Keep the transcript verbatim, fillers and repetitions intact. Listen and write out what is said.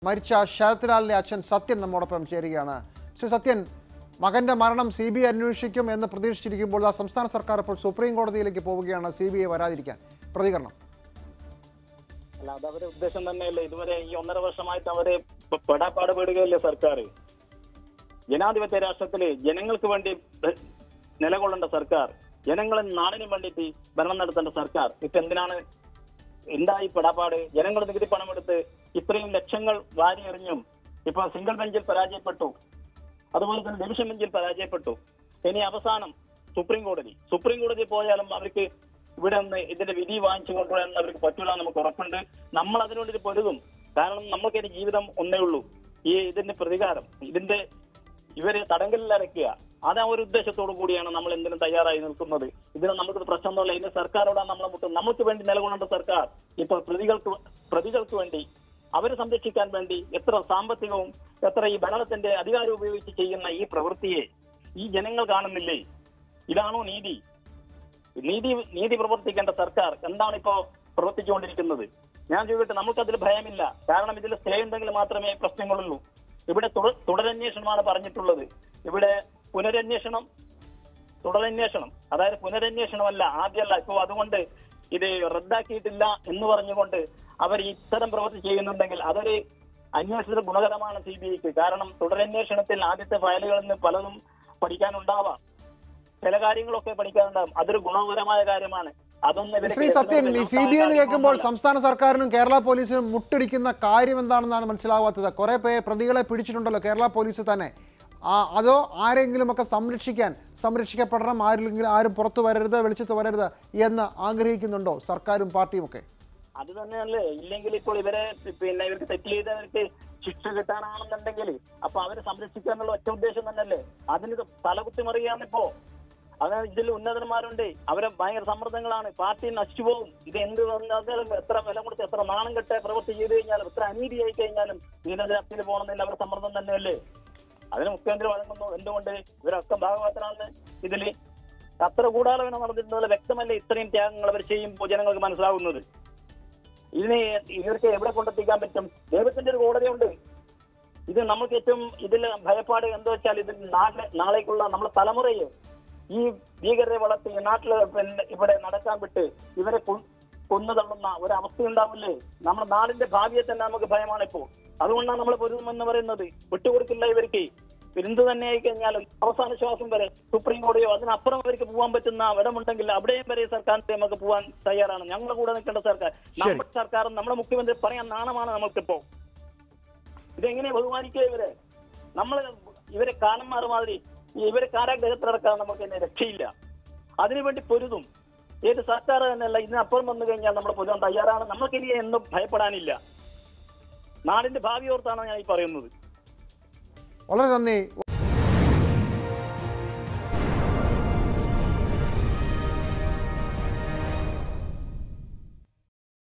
മരിച്ച ശരത് ലാലിന്റെ അച്ഛൻ സത്യൻ നമ്മോടൊപ്പം ചേരുകയാണ്. ശ്രീ സത്യൻ, മകന്റെ മരണം സി ബി ഐ അന്വേഷിക്കും എന്ന് പ്രതീക്ഷിച്ചിരിക്കുമ്പോൾ ആ സംസ്ഥാന സർക്കാർ ഇപ്പോൾ സുപ്രീം കോടതിയിലേക്ക് പോവുകയാണ് സി ബി ഐ വരാതിരിക്കാൻ. പ്രതികരണം? അല്ല, അത് അവരുടെ ഉദ്ദേശം തന്നെയല്ലേ. ഇതുവരെ ഈ ഒന്നര വർഷമായിട്ട് അവര് പെടാപ്പാട് പെടുകയല്ലേ സർക്കാർ. ജനാധിപത്യ രാഷ്ട്രത്തില് ജനങ്ങൾക്ക് വേണ്ടി നിലകൊള്ളേണ്ട സർക്കാർ, ജനങ്ങളും നാടിനും വേണ്ടിയിട്ട് ഭരണം നടത്തേണ്ട സർക്കാർ ഇപ്പൊ എന്തിനാണ് എന്തായി പെടാപ്പാട്? ജനങ്ങൾ നികുതി പണമെടുത്ത് ഇത്രയും ലക്ഷങ്ങൾ വാരി എറിഞ്ഞും ഇപ്പൊ സിംഗിൾ ബെഞ്ചിൽ പരാജയപ്പെട്ടു, അതുപോലെ തന്നെ ഡിവിഷൻ ബെഞ്ചിൽ പരാജയപ്പെട്ടു. ഇനി അവസാനം സുപ്രീം കോടതി സുപ്രീം കോടതി പോയാലും അവർക്ക് ഇവിടെ നിന്ന് ഇതിന്റെ വിധി വാങ്ങിച്ചു കൊണ്ടുവരാൻ അവർക്ക് പറ്റൂല, നമുക്ക് ഉറപ്പുണ്ട്. നമ്മൾ അതിനുവേണ്ടി പൊരുതും. കാരണം നമുക്ക് ഇനി ജീവിതം ഒന്നേ ഉള്ളൂ. ഈ ഇതിന്റെ പ്രതികാരം, ഇതിന്റെ ഇവരെ തടങ്കലിൽ അടയ്ക്കുക, അതാ ഒരു ഉദ്ദേശത്തോടു കൂടിയാണ് നമ്മൾ എന്തിനും തയ്യാറായി നിൽക്കുന്നത്. ഇതിന് നമുക്ക് പ്രശ്നമൊന്നുമില്ല. ഇതിന് സർക്കാരോടാണ് നമ്മളെ മുട്ടും. നമുക്ക് വേണ്ടി നിലകൊള്ളേണ്ട സർക്കാർ ഇപ്പൊ പ്രതികൾക്ക് പ്രതികൾക്ക് വേണ്ടി അവരെ സംരക്ഷിക്കാൻ വേണ്ടി എത്ര സാമ്പത്തികവും എത്ര ഈ ഭരണത്തിന്റെ അധികാരം ഉപയോഗിച്ച് ചെയ്യുന്ന ഈ പ്രവൃത്തിയെ ഈ ജനങ്ങൾ കാണുന്നില്ലേ? ഇതാണോ നീതി? നീതി നീതി പ്രവർത്തിക്കേണ്ട സർക്കാർ എന്താണ് ഇപ്പോ പ്രവർത്തിച്ചുകൊണ്ടിരിക്കുന്നത്? ഞാൻ ചോദിക്കട്ടെ, നമുക്കതിൽ ഭയമില്ല. കാരണം ഇതിൽ സ്റ്റേ ഉണ്ടെങ്കിൽ മാത്രമേ പ്രശ്നങ്ങളുള്ളൂ. ഇവിടെ തുടരന്വേഷണമാണ് പറഞ്ഞിട്ടുള്ളത്. ഇവിടെ പുനരന്വേഷണം തുടരന്വേഷണം അതായത് പുനരന്വേഷണമല്ല, ആദ്യമല്ല. ഇപ്പോ അതുകൊണ്ട് ഇത് റദ്ദാക്കിയിട്ടില്ല എന്ന് പറഞ്ഞുകൊണ്ട് അവർ ഇത്തരം പ്രവൃത്തി ചെയ്യുന്നുണ്ടെങ്കിൽ അതൊരു അന്വേഷണത്തിന് ഗുണകരമാണ് സി ബി ഐക്ക്. കാരണം തുടരന്വേഷണത്തിൽ ആദ്യത്തെ ഫയലുകളിൽ നിന്ന് പലതും പഠിക്കാനുണ്ടാവാം, ചില കാര്യങ്ങളൊക്കെ പഠിക്കാനുണ്ടാകും. അതൊരു ഗുണകരമായ കാര്യമാണ്. അതൊന്നും ശ്രീ സത്യൻ, ഈ സി ബി ഐ എന്ന് കേൾക്കുമ്പോൾ സംസ്ഥാന സർക്കാരിനും കേരള പോലീസിനും മുട്ടടിക്കുന്ന കാര്യം എന്താണെന്നാണ് മനസ്സിലാവാത്തത്. കുറെ പേര് പ്രതികളെ പിടിച്ചിട്ടുണ്ടല്ലോ കേരള പോലീസ് തന്നെ. അതോ ആരെങ്കിലും ഒക്കെ സംരക്ഷിക്കാൻ സംരക്ഷിക്കപ്പെടണം, ആരെങ്കിലും ആരും പുറത്തു വരരുത്, വെളിച്ചത്ത് വരരുത് എന്ന് ആഗ്രഹിക്കുന്നുണ്ടോ സർക്കാരും പാർട്ടിയും ഒക്കെ? അത് തന്നെയല്ലേ. ഇല്ലെങ്കിൽ ഇപ്പോൾ ഇവരെ പിന്നെ ഇവർക്ക് തെറ്റ് ചെയ്തവർക്ക് ശിക്ഷ കിട്ടാനാണെന്നുണ്ടെങ്കിൽ അപ്പൊ അവരെ സംരക്ഷിക്കാനുള്ള ഒറ്റ ഉദ്ദേശം തന്നെയല്ലേ. അതിന് തലകുത്തി മറിയാന്നിപ്പോ. അതായത് ഇതിൽ ഉന്നതന്മാരുണ്ട്, അവരെ ഭയങ്കര സമ്മർദ്ദങ്ങളാണ്, പാർട്ടി നശിച്ചു പോകും. ഇത് എന്ത് വന്നാലും എത്ര വില കൊടുത്ത് എത്ര നാണം കെട്ട പ്രവൃത്തി ചെയ്ത് കഴിഞ്ഞാലും എത്ര അനീതി ആയി കഴിഞ്ഞാലും ഇതിന്റെ അപ്പീൽ പോകണമെന്നില്ല, അവരുടെ സമ്മർദ്ദം തന്നെയല്ലേ. അതിന് മുഖ്യമന്ത്രി വഴങ്ങുന്നു. എന്തുകൊണ്ട്? ഇവരൊക്കെ ഭാഗവത്തരാണ്. ഇതില് അത്ര ഗൂഢാലോചന നടന്നിട്ടുള്ളത് വ്യക്തമല്ലേ. ഇത്രയും ത്യാഗങ്ങൾ അവർ ചെയ്യുമ്പോൾ ജനങ്ങൾക്ക് മനസ്സിലാവുന്നത്. ഇതിനെ ഇവർക്ക് എവിടെ കൊണ്ടെത്തിക്കാൻ പറ്റും? ദൈവത്തിന്റെ ഒരു കോടതിയുണ്ട്. ഇത് നമുക്ക് ഏറ്റവും ഇതിൽ ഭയപ്പാട് എന്താ വെച്ചാൽ ഇത് നാളെ നാളേക്കുള്ള നമ്മളെ തലമുറയെ ഈ ഭീകരരെ വളർത്തി നാട്ടില് പിന്നെ ഇവിടെ നടക്കാൻ വിട്ട് ഇവരെ കൊന്നു തള്ളുന്ന ഒരവസ്ഥ ഉണ്ടാവില്ലേ? നമ്മുടെ നാടിന്റെ ഭാവിയെ തന്നെ നമുക്ക് ഭയമാണ് ഇപ്പോൾ. അതുകൊണ്ടാണ് നമ്മൾ പൊരുതുമെന്ന് പറയുന്നത്. വിട്ടുകൊടുക്കില്ല ഇവർക്ക്. എന്ത് തന്നെ ആയി കഴിഞ്ഞാലും അവസാന ശ്വാസം വരെ സുപ്രീം കോടതിയോ അതിനപ്പുറം അവർക്ക് പോകാൻ പറ്റുന്ന ഇടമുണ്ടെങ്കിൽ അവിടെയും വരെ സർക്കാരിന്റെ നമുക്ക് പോകാൻ തയ്യാറാണ്. ഞങ്ങളുടെ കൂടെ നിൽക്കേണ്ട സർക്കാർ, നമ്മുടെ സർക്കാരും നമ്മുടെ മുഖ്യമന്ത്രി പറയാൻ നാണമാണ് നമുക്കിപ്പോ. ഇതെങ്ങനെ ബഹുമാനിക്കുക ഇവരെ? നമ്മൾ ഇവരെ കാലന്മാർ മാതിരി ഇവരെ കാരാഗ്രഹത്തിലടക്കാൻ നമുക്ക് തന്നെ രക്ഷയില്ല. അതിനുവേണ്ടി പൊരുതും. ഏത് സർക്കാർ തന്നെയല്ല, ഇതിനപ്പുറം വന്നു കഴിഞ്ഞാൽ നമ്മൾ പൊരുതാൻ തയ്യാറാണ്. നമുക്കിനി എന്നും ഭയപ്പെടാനില്ല. നാടിന്റെ ഭാവി ഓർത്താണ് ഞാൻ ഈ പറയുന്നത്. വളരെ നന്ദി.